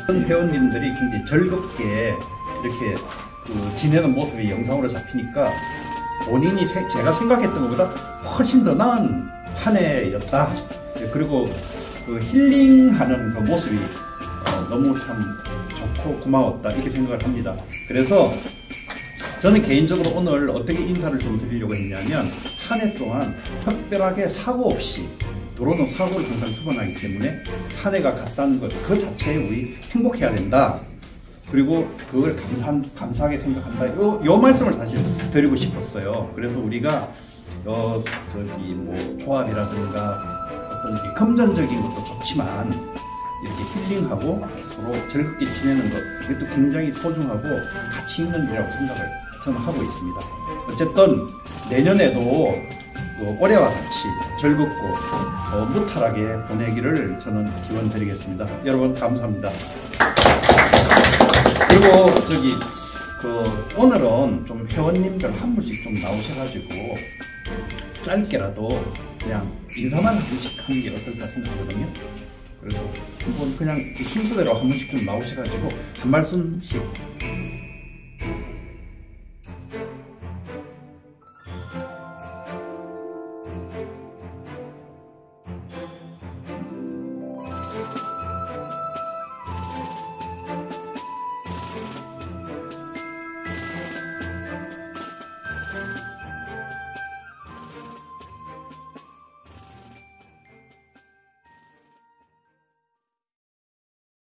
회원님들이 굉장히 즐겁게 이렇게 지내는 모습이 영상으로 잡히니까 본인이 제가 생각했던 것보다 훨씬 더 나은 한 해였다. 그리고 힐링하는 그 모습이 너무 참 좋고 고마웠다 이렇게 생각을 합니다. 그래서 저는 개인적으로 오늘 어떻게 인사를 좀 드리려고 했냐면 한 해 동안 특별하게 사고 없이 도로는 사고를 항상 주관하기 때문에 한 해가 갔다는 것 그 자체에 우리 행복해야 된다. 그리고 그걸 감사하게 생각한다. 요 말씀을 사실 드리고 싶었어요. 그래서 우리가 저기 뭐 조합이라든가 어떤 금전적인 것도 좋지만 이렇게 힐링하고 서로 즐겁게 지내는 것 이것도 굉장히 소중하고 가치 있는 일이라고 생각을 저는 하고 있습니다. 어쨌든 내년에도 올해와 같이 즐겁고 무탈하게 보내기를 저는 기원드리겠습니다. 여러분 감사합니다. 그리고 오늘은 좀 회원님들 한 분씩 좀 나오셔가지고 짧게라도 그냥 인사만 한 분씩 하는 게 어떨까 생각하거든요. 그래서 한번 그냥 순서대로 한 분씩 좀 나오셔가지고 한 말씀씩